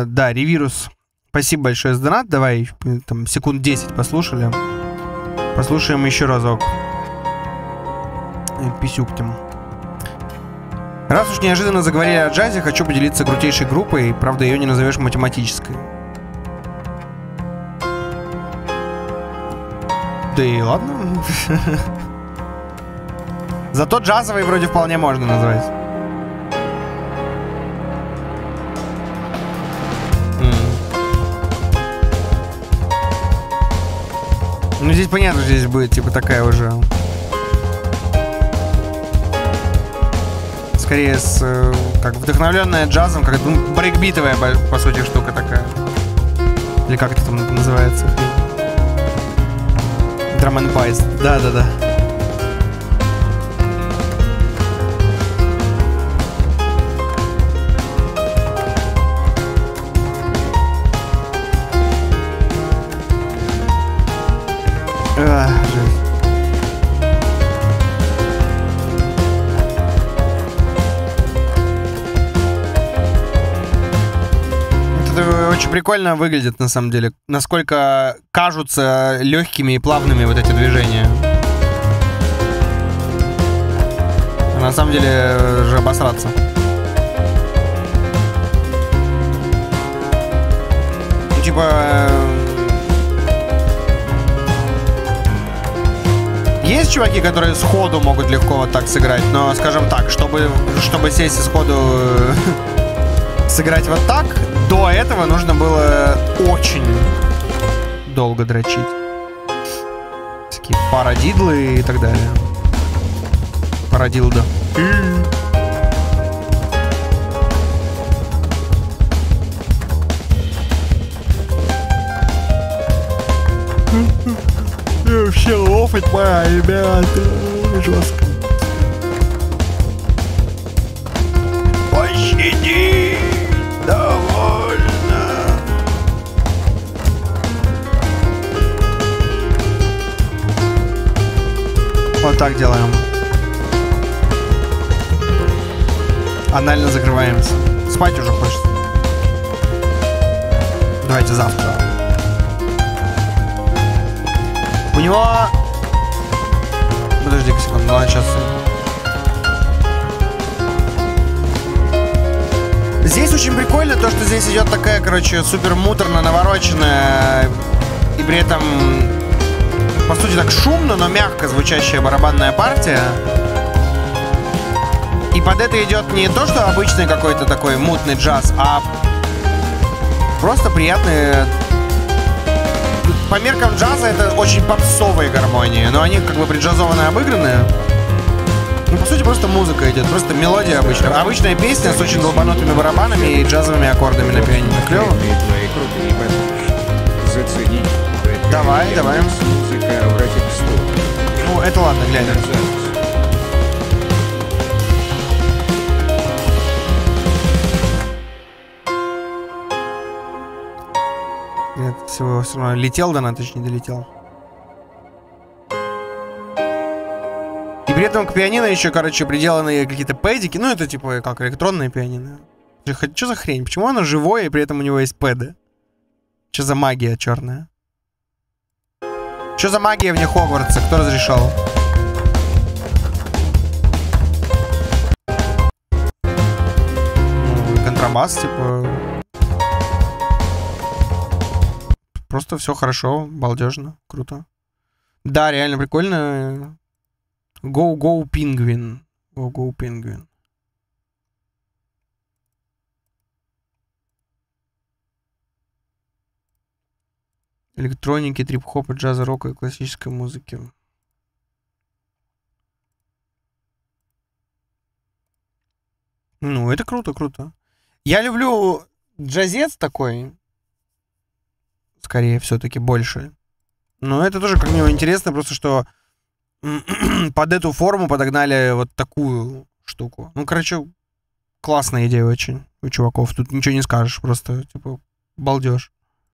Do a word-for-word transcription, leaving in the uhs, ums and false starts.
да, Ревирус, спасибо большое за донат. Давай, там, секунд десять послушали. Послушаем еще разок. Писюктим. Раз уж неожиданно заговорили о джазе, хочу поделиться крутейшей группой. Правда, ее не назовешь математической. Да и ладно. Зато джазовый вроде вполне можно назвать. Ну, здесь понятно, что здесь будет, типа, такая уже... Скорее, с, как вдохновленная джазом, как ну, брейкбитовая, по сути, штука такая. Или как это там называется? Drum and bass. Да-да-да. А, жесть. Это очень прикольно выглядит, на самом деле. Насколько кажутся легкими и плавными вот эти движения. А на самом деле же обосраться. Ну, типа... Есть чуваки, которые сходу могут легко вот так сыграть, но, скажем так, чтобы, чтобы сесть и сходу сыграть вот так, до этого нужно было очень долго дрочить. Такие парадидлы и так далее. Парадилда. Вообще лофать моя, ребята. Жестко. Пощади! Довольно! Вот так делаем. Анально закрываемся. Спать уже хочется. Давайте завтра. У него... Подожди-ка секунду, ладно, сейчас... Здесь очень прикольно то, что здесь идет такая, короче, супер муторно навороченная и при этом, по сути, так шумно, но мягко звучащая барабанная партия. И под это идет не то, что обычный какой-то такой мутный джаз, а просто приятные... По меркам джаза это очень попсовые гармонии, но они как бы преджазованные, обыгранные. Ну, по сути, просто музыка идет, просто мелодия обычная. Обычная песня с очень долбанутыми барабанами и джазовыми аккордами на пианино. Клево? Давай, давай. Ну, это ладно, глянь. Нет, всего все равно летел, да, на точнее долетел. И при этом к пианино еще, короче, приделаны какие-то пэдики. Ну, это типа как электронное пианино. Что за хрень? Почему оно живое, и при этом у него есть пэды? Что за магия черная? Что за магия вне Хогвартса? Кто разрешал? Ну, контрабас, типа... Просто все хорошо, балдежно, круто. Да, реально прикольно. Go, go, Penguin. Go, go, Penguin. Электроники, трип-хопа, джаза, рока и классической музыки. Ну, это круто, круто. Я люблю джазец такой. Скорее, все-таки больше. Но это тоже как мне интересно, просто что под эту форму подогнали вот такую штуку. Ну, короче, классная идея очень у чуваков. Тут ничего не скажешь, просто, типа, балдеж.